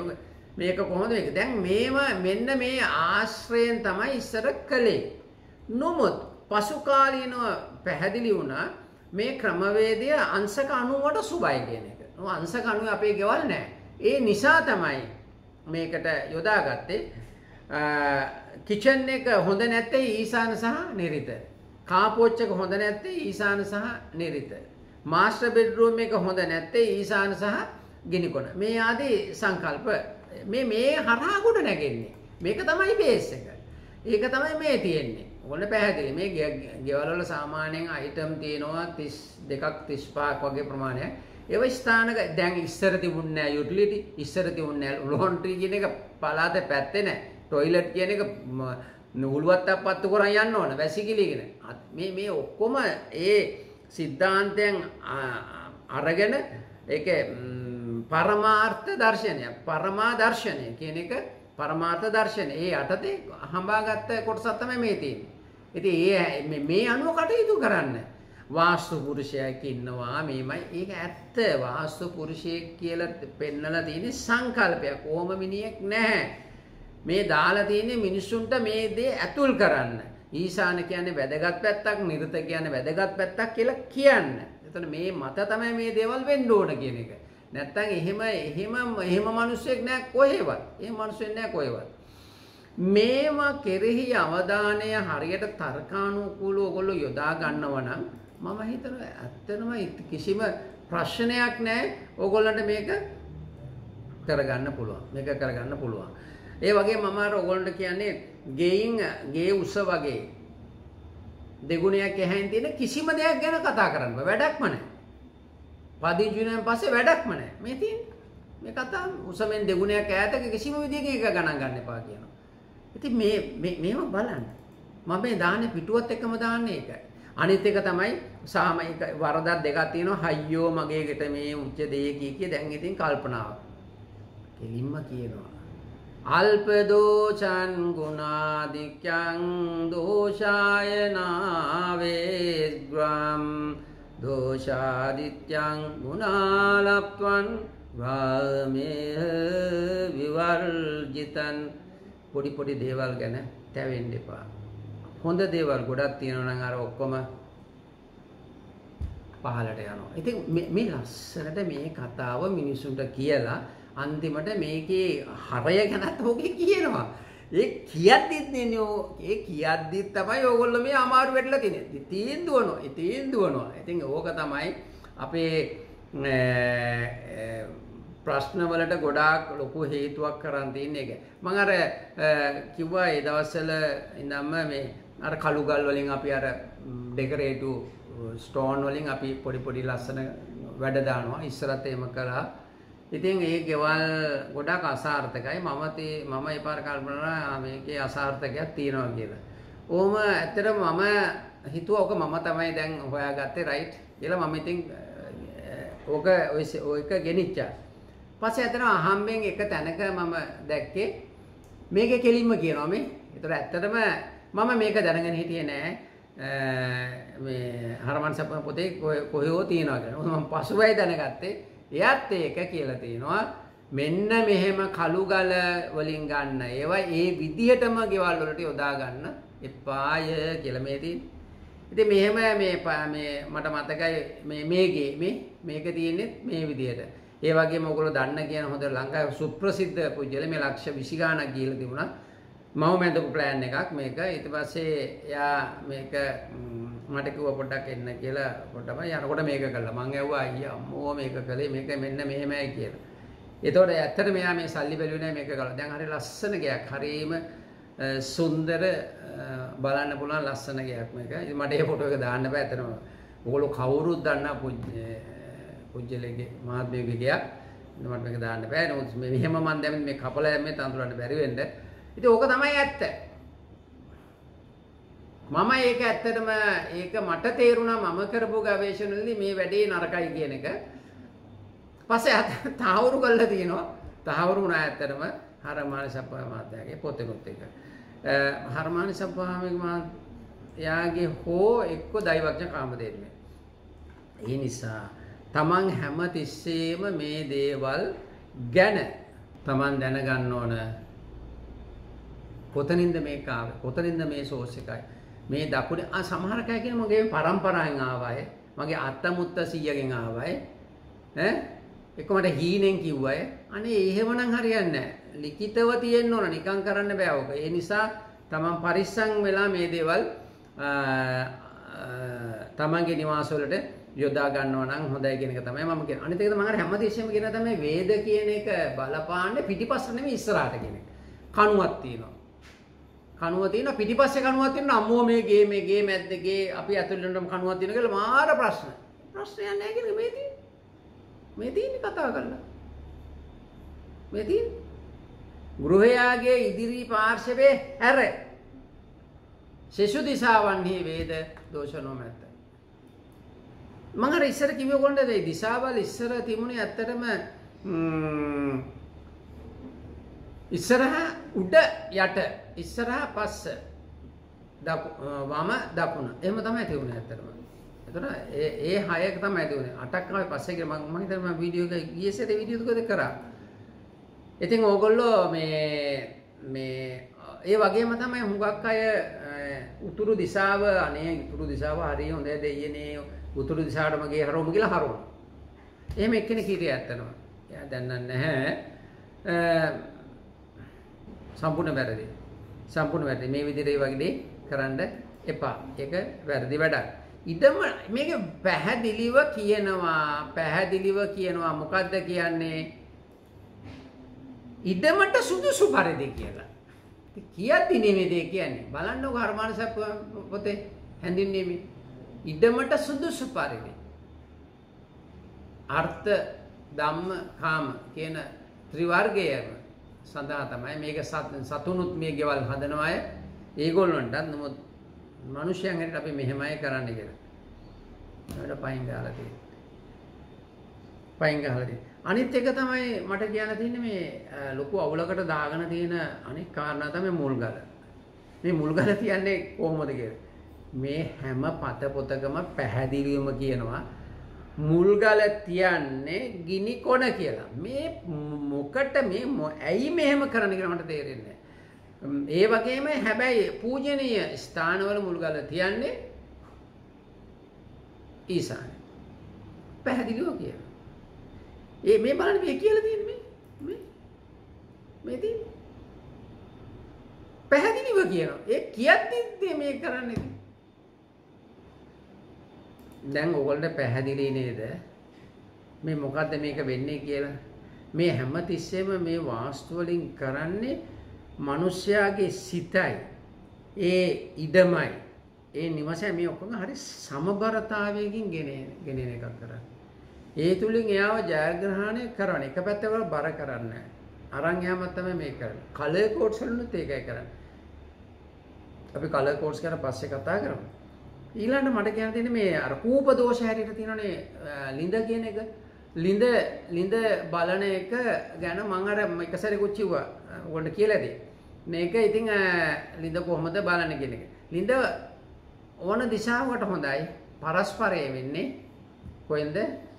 මේක කොහොමද මේක? දැන් මෙන්න මේ ආශ්‍රයෙන් තමයි ඉස්සර කළේ. නමුත් පසු කාලීනව පැහැදිලි වුණා මේ ක්‍රමවේදය අංශක 90ට සුබයි කියන එක. අංශක 90 අපේ ගෙවල් නැහැ. ඒ නිසා තමයි මේකට යොදාගත්තේ. කිචන් එක හොඳ නැත්තේ ඊසාන සහ නිරිත. කාපෝච් එක හොඳ නැත්තේ ඊසාන සහ නිරිත. මාස්ටර් බෙඩ්රූම් එක හොඳ නැත්තේ ඊසාන සහ ගිනිකොන. මේ ආදී සංකල්ප මේ හරහා ගොඩ නැගෙන්නේ. මේක තමයි බේස් එක. ඒක තමයි මේ තියෙන්නේ. ඔයගොල්ලෝ පැහැදිලි මේ ගෙවල් වල සාමාන්‍යයෙන් අයිටම් තියෙනවා 32ක් 35ක් වගේ ප්‍රමාණයක්. ඒව ස්ථානක දැන් ඉස්සර තිබුණේ නැහැ යුටිලිටි ඉස්සර තිබුණේ නැහැ ලොන්ඩ්‍රි කියන එක පළාත පැත්තේ නැහැ. ටොයිලට් කියන එක නූලුවත් අපත්තු කරන් යන්න ඕන වැසිකිලිගෙන. මේ ඔක්කොම ඒ සිද්ධාන්තයන් අරගෙන ඒක පරමාර්ථ දර්ශනය පරමා දර්ශනය කියන එක පරමාර්ථ දර්ශනය ඒ යටතේ හඹාගත්ත කොටසක් තමයි මේ තියෙන්නේ. ඉතින් මේ අනුව කටයුතු කරන්න. වාස්තු පුරුෂයෙක් ඉන්නවා මේමයි ඒක ඇත්ත වාස්තු පුරුෂයෙක් කියලා පෙන්නලා තියෙන සංකල්පයක්. ඕම මිනිහෙක් නැහැ. මේ දාලා තියෙන්නේ මිනිස්සුන්ට මේ දේ ඇතුල් කරන්න. ඊශාන කියන්නේ වැදගත් පැත්තක්, නිර්ත කියන්නේ වැදගත් පැත්තක් කියලා කියන්න. එතන මේ මත තමයි මේ දේවල් වෙන්න ඕන කියන එක. නැත්තම් එහෙම මිනිස්සෙක් නෑ කොහෙවත්. එහෙම මිනිස්සෙක් නෑ කොහෙවත්. මේවා කෙරෙහි අවධානය හරියට තර්කානුකූලව ඔයගොල්ලෝ යොදා ගන්නවා නම් මම හිතනවා ඇත්තටම කිසිම ප්‍රශ්නයක් නෑ ඔයගොල්ලන්ට මේක කරගන්න පුළුවන්. මේක කරගන්න පුළුවන්. ඒ වගේ මම අර ඔයගොල්ලන්ට කියන්නේ ගේ උස වගේ දෙගුණයක් එහැයින් තියෙන කිසිම දෙයක් ගැන කතා කරන්න බෑ. වැඩක්ම නැහැ. පදිංචියෙන් පස්සේ වැඩක්ම නැහැ. මේ තියෙන්නේ. මේ කතාව උසමෙන් දෙගුණයක් ඈතක කිසිම විදිහකින් එක ගණන් ගන්න එපා කියනවා. ඉතින් මේව බලන්න. මම මේ දාන්නේ පිටුවත් එක්කම දාන්නේ ඒකයි. අනිත් එක තමයි සාමයික වරදක් දෙකක් තියෙනවා. හයියෝ මගේ ගෙට මේ උච්ච දෙය කිය දැන් ඉතින් කල්පනාවක්. කෙලින්ම කියනවා. අල්ප දෝෂං ගුණාදික්ඛං දෝෂායනාවේග්‍රම් දෝෂාදිත්‍යං ගුණාලප්ත්වං වාමේ විවර්ජිතං. පොඩි දේවල් ගැන තැවෙන්න එපා. හොඳ දේවල් ගොඩක් තියෙනවා නම් අර ඔක්කොම පහලට යනවා. ඉතින් මේ ලස්සනට මේ කතාව මිනිසුන්ට කියලා අන්තිමට මේකේ හරය ගැනත් ඔගේ කියනවා. ඒ කියද්දිත් නේ ඒ කියද්දිත් තමයි ඕගොල්ලෝ මේ අමාරු වෙట్లా තියෙන්නේ. තීන්දුවනවා. ඉතින් ඕක තමයි අපේ ප්‍රශ්න වලට ගොඩාක් ලොකු හේතුවක් කරන් තියෙන එක. මම අර කිව්වා ඒ දවස්වල ඉඳන්ම මේ අර කළු ගල් වලින් අපි අර ඩෙකරේටිව් ස්ටෝන් වලින් අපි පොඩි පොඩි ලස්සන වැඩ දානවා. ඉස්සරත් එහෙම කළා. ඉතින් ඒ ගෙවල් ගොඩාක් අසාර්ථකයි. මම ඒ පාර කල්පනා කරා මේකේ අසාර්ථකයක් තියෙනවා කියලා. ඕම ඇත්තටම මම හිතුවා ඔක මම තමයි දැන් හොයාගත්තේ රයිට් කියලා. මම ඉතින් ඔක ඔය එක ගෙනිච්චා. පස්සේ ඇත්තටම අහම්බෙන් එක තැනක මම දැක්කේ මේකේ කෙලින්ම කියනවා මේ. ඒතර ඇත්තටම මම මේක දැනගෙන හිටියේ නෑ. මේ හරමන් සප්පන පොතේ කොහෙෝ තියනවා කියලා. මම පසුවයි දැනගත්තේ. එයත් ඒක කියලා තියෙනවා. මෙන්න මෙහෙම කළු ගල වලින් ගන්න. ඒවා ඒ විදිහටම ගෙවල් වලට යොදා ගන්න එපාය කියලා මේ තියෙන්නේ. ඉතින් මෙහෙම මේ මට මතකයි මේක තියෙන්නේ මේ විදිහට. ඒ වගේම ඔයගොල්ලෝ දන්න කියන හොඳ ලංකාවේ සුප්‍රසිද්ධ පුජ්‍යල මේ ලක්ෂ 20 ගාණක් ගිහලා තිබුණා. මම මැදපු ප්ලෑන් එකක් මේක. ඊට පස්සේ එයා මේක මට කිව්වා පොඩ්ඩක් එන්න කියලා පොඩ්ඩම යනකොට මේක කළා. මං ඇහුවා අයියා අම්මෝ මේක කළේ මේක මෙන්න මෙහෙමයි කියලා. ඒතකොට ඇත්තට මෙයා මේ සල්ලි බැලුවේ නැහැ මේක කළා. දැන් හරි ලස්සන ගයක්. හරීම සුන්දර බලන්න පුළුවන් ලස්සන ගයක් මේක. ඉතින් මට ඒ ෆොටෝ එක දාන්න බෑ ඇත්තටම. ඔයගොල්ලෝ කවුරුත් දන්නා පුජ්‍යලගේ මහත්මයෙකුගේ ගයක්. මට මේක දාන්න බෑ. නමුත් මෙහෙම මන් දැන් මේ කපලා මේ තඳුරන්න බැරි වෙන්න. ඉතින් ඕක තමයි ඇත්ත. මම ඒක ඇත්තටම ඒක මට තේරුණා මම කරපු ගවේෂණවලදී මේ වැඩේ නරකයි කියන එක. පස්සේ තහවුරු කරලා තියෙනවා. තහවුරු වුණා ඇත්තටම හරමානි සප්පා මහත්තයාගේ පොතේනොත් එක. හරමානි සප්පා මහත්තයාගේ හෝ එක්ක දෛවඥ කාමදේවය. ඒ නිසා තමන් හැම තිස්සෙම මේ දේවල් ගැන තමන් දැනගන්න ඕන. කොතනින්ද මේක ආවේ? කොතනින්ද මේ සෝස් එකයි? මේ දකුණේ සමහර කය කියන මගේ පරම්පරාවෙන් ආවය. මගේ අත්තමුත්ත සීයගෙන් ආවය. එක්ක මට හීනෙන් කිව්වය. අනේ එහෙමනම් හරියන්නේ නැහැ. ලිඛිතව තියෙන්න ඕන. නිකන් කරන්න බෑ ඔක. ඒ නිසා තමන් පරිස්සම් වෙලා මේ දේවල් තමන්ගේ නිවාස වලට යොදා ගන්නවා නම් හොඳයි කියන එක තමයි මම කියන්නේ. අනිත් එක මම අර හැමදේශෙම කියන තමයි වේද කියන එක බලපාන්නේ පිටිපස්ස නෙමෙයි ඉස්සරහට කියන එක. කණුවක් තියෙනවා. කණුව තියෙනවා පිටිපස්සේ කණුවක් තියෙනවා අම්මෝ මේ ගේ මැද්දේ අපි ඇතුළේටම කණුවක් තියෙනවා කියලා මාර ප්‍රශ්න. ප්‍රශ්නයක් නැහැ කියන එක මේ තියෙන්නේ. මේ තියෙන්නේ කතා කරලා. මේ තියෙන්නේ. ගෘහයාගේ ඉදිරි පාර්ශවයේ හැර ශිශු දිසාවන්හි වේද දෝෂනෝ මැද්ද. මම අර ඉස්සර කිව්වේ කොහොමද මේ දිසාවල් ඉස්සර තිබුණේ ඇත්තටම ඉස්සරහා උඩ යට ඉස්සරහා පස්ස වම දකුණ එහෙම තමයි තිබුණේ ඇත්තටම. එතකොට ඒ හයක තමයි තිබුණේ. 8ක් ආවේ පස්සේ කියලා මම හිතන්නේ මම වීඩියෝ එක ගියසෙට වීඩියෝ දෙක කරා. ඉතින් ඕගොල්ලෝ මේ ඒ වගේම තමයි හුඟක් අය උතුරු දිශාව අනේ උතුරු දිශාව හරිය හොඳයි දෙයියනේ උතුරු දිශාවටම ගියේ හරවමු කියලා හරවනවා. එහෙම එක්කෙනෙක් හිටියා ඇත්තනවා. එයා දන්නන්නේ නැහැ. සම්පූර්ණ වැරදි. සම්පූර්ණ වැරදි. මේ විදිහට ඒ වගේ දේ කරන්න එපා. ඒක වැරදි වැඩක්. ඉදම මේක පැහැදිලිව කියනවා මොකද්ද කියන්නේ? ඉදමට සුදුසු පරිදි කියලා. කියද්දි නෙමෙයි කියන්නේ. බලන්නකො හර්මානසප් පොතේ හැඳින්වීමේ ඉදමට සුදුසු පරිදි. අර්ථ ධම්ම කාම කියන ත්‍රිවර්ගයම සඳහා තමයි මේක සතුනුත් මේ ගෙවල් හදන අය ඒගොල්ලන්ටත් නමුත් මිනිස්යන් හැටියට අපි මෙහෙමයි කරන්න කියලා. ඒකට පයින් ගහලා තියෙනවා. අනිත් එක තමයි මට කියන්න තියෙන්නේ මේ ලොකු අවුලකට දාගෙන තියෙන අනිත් කාරණා තමයි මුල්ගල. මේ මුල්ගල තියන්නේ කොහොමද කියලා. මේ හැම පත පොතකම පැහැදිලිවම කියනවා මුල්ගල තියන්නේ ගිනි කොන කියලා. මේ මොකට මේ ඇයි මෙහෙම කරන්න කියලා මට තේරෙන්නේ නැහැ. ඒ වගේම හැබැයි පූජනීය ස්ථානවල මුල්ගල තියන්නේ ඊසානේ. පැහැදිලිව කියනවා. මේ බලන්න මේ කියලා තියෙන්නේ මේ තියෙන්නේ. පැහැදිලිව කියනවා. ඒ කියද්දි මේ කරන්නේ. දැන් ඕගොල්ලන්ට පැහැදිලි නේද? මේ මොකද්ද මේක වෙන්නේ කියලා? මේ හැම තිස්සෙම මේ වාස්තු වලින් කරන්නේ මිනිස්යාගේ සිතයි ඒ ඉඩමයි ඒ නිවසයි මේ ඔක්කොම හරි සමබරතාවයකින් ගෙනෙන එකක් කරන්නේ. ඒ තුලින් එයාව ජයග්‍රහණය කරන එක පැත්තකට බර කරන්නේ නැහැ. අරන් යාමක් තමයි මේක කරන්නේ. කලර් කෝඩ්ස් වලුත් ඒකයි කරන්නේ. අපි කලර් කෝඩ්ස් ගැන පස්සේ කතා කරමු. ඊළඟට මට කියන්න තියෙන්නේ මේ අර කූප දෝෂ හැටියට තියෙනනේ ලිඳ කියන එක. ලිඳ බලන එක ගැන මම අර එක සැරේකුත් කිව්වා. ඔයගොල්ලන්ට කියලා ඇති. මේක ඉතින් ලිඳ කොහොමද බලන්නේ කියන එක. ලිඳ ඕන දිශාවකට හොඳයි. පරස්පරය වෙන්නේ කොහෙන්ද?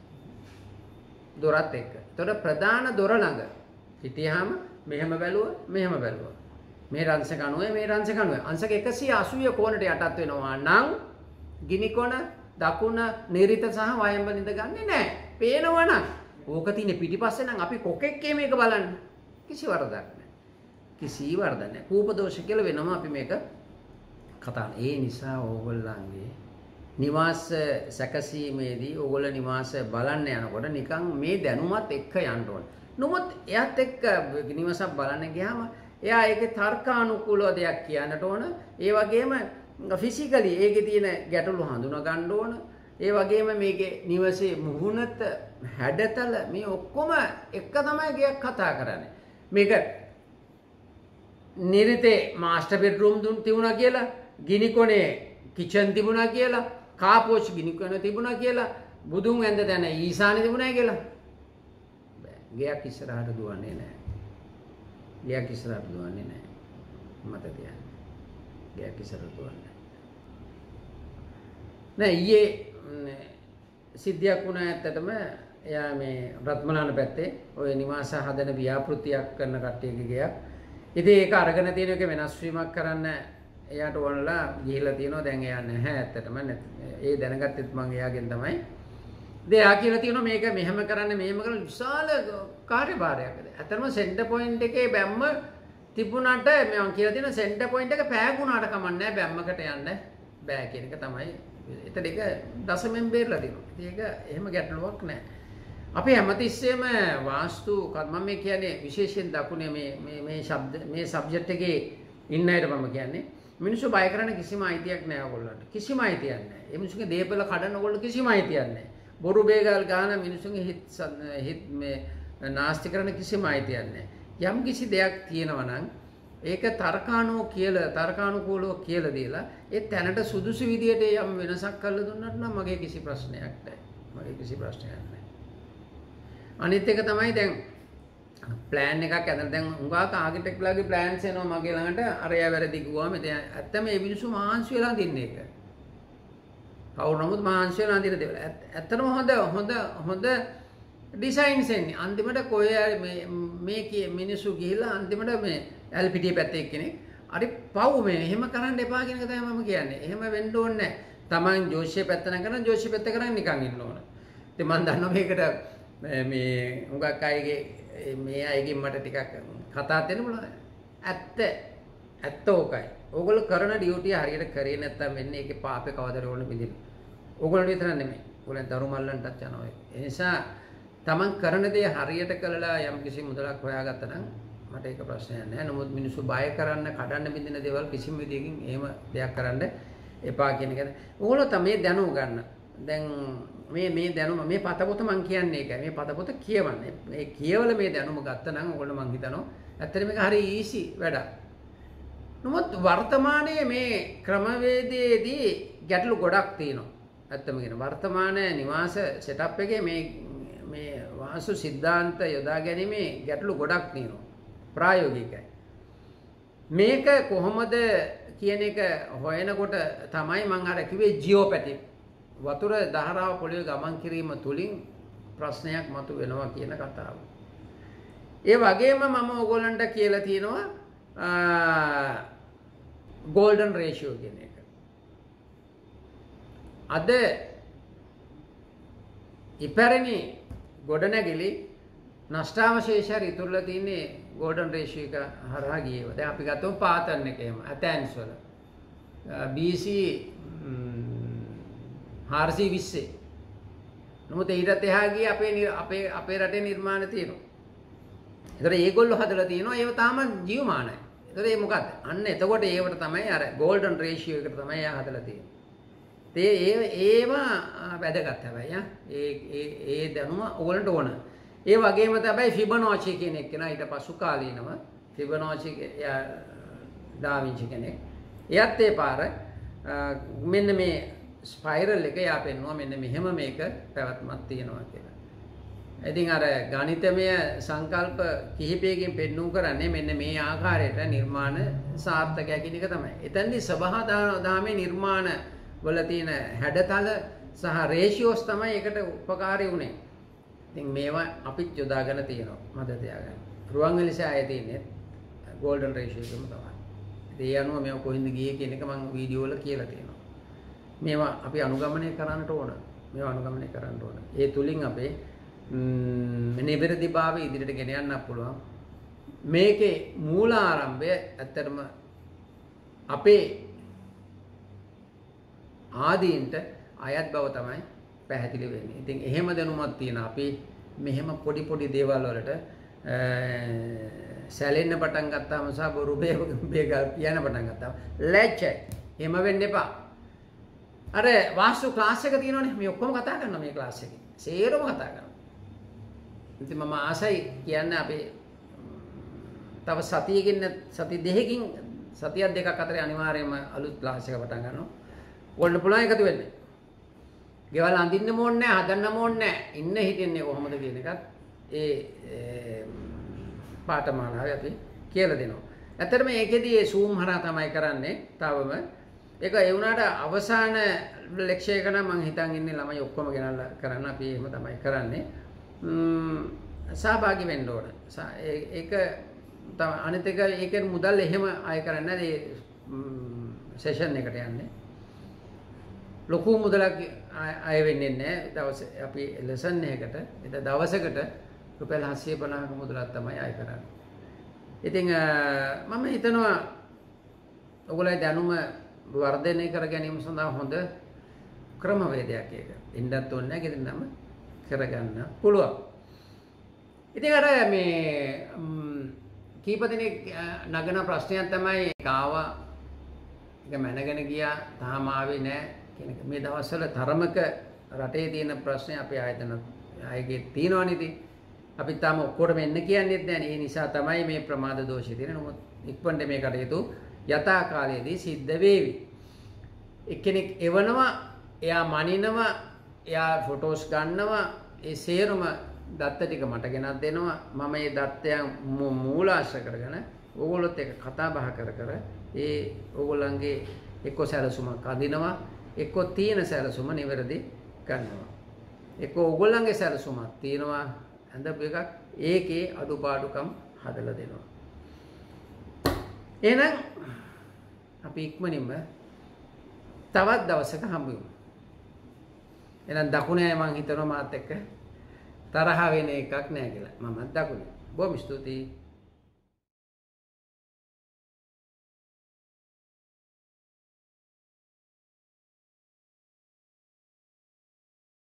දොරත් එක්ක. ඒතකොට ප්‍රධාන දොර ළඟ හිටියාම මෙහෙම බැලුවා මෙහෙම බැලුවා. මේ රංශක 90 මේ රංශක 90. අංශක 180 කෝණයට යටත් වෙනවා නම් ගිනි කොන දකුණ නිරිත සහ වයඹ ලිඳ ගන්නෙ නැහැ. පේනවා නම් ඕක තියෙන්නේ පිටිපස්සේ නම් අපි කොකෙක්ගේ මේක බලන්න. කිසි වරදක් නැහැ. කිසි වරදක් නැහැ. කූප දෝෂ කියලා වෙනම අපි මේක කතා. ඒ නිසා ඕගොල්ලන්ගේ නිවාස සැකසීමේදී ඕගොල්ලෝ නිවාස බලන්න යනකොට නිකන් මේ දැනුමත් එක්ක යන්න ඕන. නමුත් එයාත් එක්ක නිවාසක් බලන්න ගියාම එයා ඒකේ තර්කානුකූලව දෙයක් කියන්නට ඕන. ඒ වගේම ෆිසිකලි ඒකේ තියෙන ගැටලු හඳුනා ගන්න ඕන. ඒ වගේම මේකේ නිවසේ මුහුණත හැඩතල මේ ඔක්කොම එක තමයි ගයක් කතා කරන්නේ. මේක නිරිතේ මාස්ටර් බෙඩ්රූම් තිබුණා කියලා, ගිනි කොනේ කිචන් තිබුණා කියලා, කාපෝච් ගිනි කොනේ තිබුණා කියලා, බුදුන් ඇඳ තැන ඊසානෙ තිබුණා කියලා. ගයක් ඉස්සරහට දුවන්නේ නැහැ. ගයක් ඉස්සරහට දුවන්නේ නැහැ. මතක තියාගන්න. ගයක් ඉස්සරහට දුවන්නේ නැහැ. ඊයේ සිද්ධියක් වුණා ඇත්තටම. එයා මේ රත්මලාන පැත්තේ ওই නිවාස හදන ව්‍යාපෘතියක් කරන කට්ටියගේ ගයක්. ඉතින් ඒක අරගෙන තියෙන එක වෙනස් වීමක් කරන්න එයාට ඕනලා ගිහිල්ලා තියෙනවා. දැන් එයා නැහැ ඇත්තටම. ඒ දැනගත්තෙත් මම එයාගෙන් තමයි. දෙයා කියලා තියෙනවා මේක මෙහෙම කරන්න මෙහෙම කරන විශාල කාර්යභාරයක්. ඇත්තටම සෙන්ටර් පොයින්ට් එකේ බැම්ම තිබුණාට මම කියලා තියෙනවා සෙන්ටර් පොයින්ට් එක පෑගුණාට කමක් නැහැ බැම්මකට යන්න බෑ කියන එක තමයි. එතන ඒක දශමෙන් බේරලා තියෙනවා. ඒක එහෙම ගැටලුවක් නැහැ. අපි හැමතිස්සෙම වාස්තු මම මේ කියන්නේ විශේෂයෙන් දකුණේ මේ සබ්ජෙක්ට් එකේ ඉන්න අයට මම කියන්නේ මිනිස්සු බය කරන කිසිම අයිතියක් නැහැ ඔයගොල්ලන්ට. කිසිම අයිතියක් නැහැ. ඒ මිනිස්සුගේ දේපල කඩන්න ඔයගොල්ලෝ කිසිම අයිතියක් නැහැ. බොරු බේගල් ගන්න මිනිස්සුන්ගේ හිත මේ නාස්ති කරන කිසිම අයිතියක් නැහැ. යම් කිසි දෙයක් තියෙනවා නම් ඒක තර්කානුකූලව කියලා දීලා ඒ තැනට සුදුසු විදියට යම් වෙනසක් කරලා දුන්නත් නම් මගේ කිසි ප්‍රශ්නයක් නැහැ. මගේ කිසි ප්‍රශ්නයක් නැහැ. අනිත් එක තමයි දැන් ප්ලෑන් එකක් ඇඳලා දැන් උඟාක ආකිටෙක්ට්ලාගේ ප්ලෑන්ස් එනවා මගේ ළඟට අරයා වැරදි කිව්වම ඉතින් ඇත්තම මේ මිනිස්සු මහන්සි වෙලා දින්නේ ඒක. කවුරු නමුත් මහන්සි වෙලා දින දේවල්. ඇත්තටම හොඳ ඩිසයින්ස් එන්නේ. අන්තිමට කොහේ මේ මිනිස්සු ගිහිල්ලා අන්තිමට මේ LPT පැත්තේ එක්කෙනෙක් හරි පව් මේ එහෙම කරන්න එපා කියන එක තමයි මම කියන්නේ. එහෙම වෙන්න ඕනේ නැහැ. Taman ජෝෂිය පැත්ත නම් කරන ජෝෂිය පැත්ත කරන් නිකන් ඉන්න ඕන. ඉතින් මම දන්නවා මේකට මේ හුඟක් අයගේ මේ අයගෙන් මට ටිකක් කතා දෙන්න පුළුවන්. ඇත්ත ඕකයි. ඕගොල්ලෝ කරන ඩියුටිය හරියට කරේ නැත්තම් වෙන්නේ ඒකේ පාපේ කවදාද ඕන බින්දින. ඕගොල්ලෝ විතර නෙමෙයි. ඕගොල්ලන් දරු මල්ලන්ටත් යනවා. ඒ නිසා Taman කරන දේ හරියට කළා යම් කිසි මුදලක් හොයාගත්තා නම් මට ඒක ප්‍රශ්නයක් නැහැ. නමුත් මිනිස්සු බය කරන්න, කඩන්න බින්දින දේවල් කිසිම විදියකින් එහෙම දෙයක් කරන්න එපා කියන එක. ඕගොල්ලෝ තමයි දැනුම ගන්න. දැන් මේ දැනුම මේ පතපොත මම කියන්නේ ඒකයි. මේ පතපොත කියවන්නේ. මේ කියවල මේ දැනුම ගත්තා නම් ඔයගොල්ලෝ මං හිතනවා ඇත්තටම මේක හරි ඊසි වැඩක්. නමුත් වර්තමානයේ මේ ක්‍රමවේදයේදී ගැටලු ගොඩක් තියෙනවා. ඇත්තම කියන වර්තමාන නිවාස සෙටප් එකේ මේ වාස්තු સિદ્ધාන්ත යොදා ගැනීමේ ගැටලු ගොඩක් තියෙනවා. ප්‍රායෝගිකයි. මේක කොහොමද කියන එක හොයනකොට තමයි මම අර කිව්වේ ජියෝපැති වතුර දහරාව පොළවේ ගමන් කිරීම තුලින් ප්‍රශ්නයක් මතු වෙනවා කියන කතාව. ඒ වගේම මම ඕගොල්ලන්ට කියලා තියෙනවා golden ratio කියන එක. අද ඉපැරණි ගොඩනැගිලි නෂ්ටාවශේෂ ඉතුරුලා තියෙන්නේ golden ratio එක හරහා ගියේව. දැන් අපි ගත්තොත් පාතන් එක එහෙම ඇතැන්ස් වල BC 420. නමුත් ඊටත් එහා ගියේ අපේ රටේ නිර්මාණ තියෙනවා. ඒතර ඒගොල්ලෝ හදලා තියෙනවා ඒව තාම ජීවමානයි. ඒතර ඒ මොකද්ද? අන්න එතකොට ඒවට තමයි අර golden ratio එකට තමයි එයා හදලා තියෙන්නේ. ඒව වැදගත් හැබැයි ඒ දැනුම ඕගොල්ලන්ට ඕන. ඒ වගේම තමයි ෆිබොනාචි කියන එක කෙනා ඊට පසු කාලීනව ෆිබොනාචි ඩා වින්චි කෙනෙක්. එයත් ඒ පාර මෙන්න මේ ස්පයිරල් එක යා පෙන්නුවා මෙන්න මෙහෙම මේක පැවැත්මක් තියෙනවා කියලා. ඉතින් අර ගණිතමය සංකල්ප කිහිපයකින් පෙන්වු කරන්නේ මෙන්න මේ ආකාරයට නිර්මාණ සාර්ථකයක් කියන එක තමයි. එතෙන්දී සබහා දාමේ නිර්මාණ වල තියෙන හැඩතල සහ රේෂියෝස් තමයි ඒකට උපකාරී වුනේ. ඉතින් මේවා අපිත් යොදාගෙන තියෙනවා මත තියාගන්න. රුවන්වැලිසෑය ආයේ තියෙන්නේ golden ratio එකම තමයි. ඉතින් ඒ අනුව මේව කොහෙන්ද ගියේ කියන එක මම වීඩියෝ වල කියලා තියෙනවා. මේවා අපි අනුගමනය කරන්නට ඕන. මේවා අනුගමනය කරන්න ඕන. ඒ තුලින් අපේ නිවැරදිභාවය ඉදිරියට ගෙන යන්න පුළුවන්. මේකේ මූලාරම්භය ඇත්තටම අපේ ආදීන්ට අයත් බව තමයි පැහැදිලි වෙන්නේ. ඉතින් එහෙම දැනුමක් තියෙන අපි මෙහෙම පොඩි පොඩි දේවල් වලට සැලෙන්න පටන් ගත්තාම සහ බොරු බේගල් කියන පටන් ගත්තාම ලැජ්ජයි. එහෙම වෙන්න එපා. අර වාස්තු ක්ලාස් එක තියෙනවනේ මේ ඔක්කොම කතා කරනවා මේ ක්ලාස් එකේ. සේරම කතා කරනවා. ඉතින් මම ආසයි කියන්නේ අපි තව සතියකින් සති දෙකකින් සතියක් දෙකක් අතරේ අනිවාර්යයෙන්ම අලුත් ක්ලාස් එක පටන් ගන්නවා. ඕන්න පුළුවන් එකතු වෙන්න. ගෙවල් අඳින්න ඕනේ නැහැ, හදන්න ඕනේ නැහැ. ඉන්න හිටින්නේ කොහොමද කියන එකත් ඒ පාඨමාලාවේ අපි කියලා දෙනවා. ඇත්තටම ඒකෙදී ඒ Zoom හරහා තමයි කරන්නේ. තවම ඒක ඒ වුණාට අවසාන ලෙක්චර් එක නම් මම හිතන් ඉන්නේ ළමයි ඔක්කොම ගෙනල්ලා කරන්න අපි එහෙම තමයි කරන්නේ. සහභාගී වෙන්න ඕන. ඒක තමයි අනිත් එක ඒකේ මුදල් එහෙම අය කරන්නේ නැහැ. ඒ සෙෂන් එකට යන්නේ. ලොකු මුදලක් අය වෙන්නේ නැහැ. දවස් අපි ලෙසන් එකකට දවසකට රුපියල් 750ක මුදලක් තමයි අය කරන්නේ. ඉතින් මම හිතනවා ඔයගොල්ලෝ දැනුම වර්ධනය කර ගැනීම සඳහා හොඳ ක්‍රමවේදයක් ඒක. ඉන්නත් ඕනේ නැහැ ගෙදරම කරගන්න පුළුවන්. ඉතින් අර මේ කීප දිනක් නගන ප්‍රශ්නයක් තමයි කාවා ඒක මැනගෙන ගියා තාම ආවේ නැහැ කියන එක. මේ දවස්වල තරමක රටේ තියෙන ප්‍රශ්නේ අපේ ආයතන ආයේගේ තියෙනවනේ ඉතින්. අපි තාම ඔක්කොටම එන්න කියන්නේත් නැහැ. ඒ නිසා තමයි මේ ප්‍රමාද දෝෂය තියෙන්නේ. නමුත් ඉක්මනට මේ කටයුතු යථා කාලයේදී සිද්ධ වේවි. එක්කෙනෙක් එවනවා, එයා මනිනවා, එයා ෆොටෝස් ගන්නවා, ඒ සේරම දත්ත ටික මට ගෙනත් දෙනවා. මම මේ දත්තයන් මූලාශ්‍ර කරගෙන ඕගොල්ලොත් එක්ක කතා බහ කර කර ඒ ඕගොල්ලන්ගේ එක්ක සැලසුමක් අඳිනවා, එක්ක තියෙන සැලසුම නිවැරදි කරනවා. එක්ක ඕගොල්ලන්ගේ සැලසුමක් තියෙනවා අඳපු එකක් ඒකේ අඩුපාඩුකම් හදලා දෙනවා. එහෙනම් අපි ඉක්මනින්ම තවත් දවසක හම්බ වෙමු. එහෙනම් දකුණේ මම හිතනවා මාත් එක්ක තරහ වෙන එකක් නෑ කියලා. මමත් දකුණේ. බොහොම ස්තුතියි.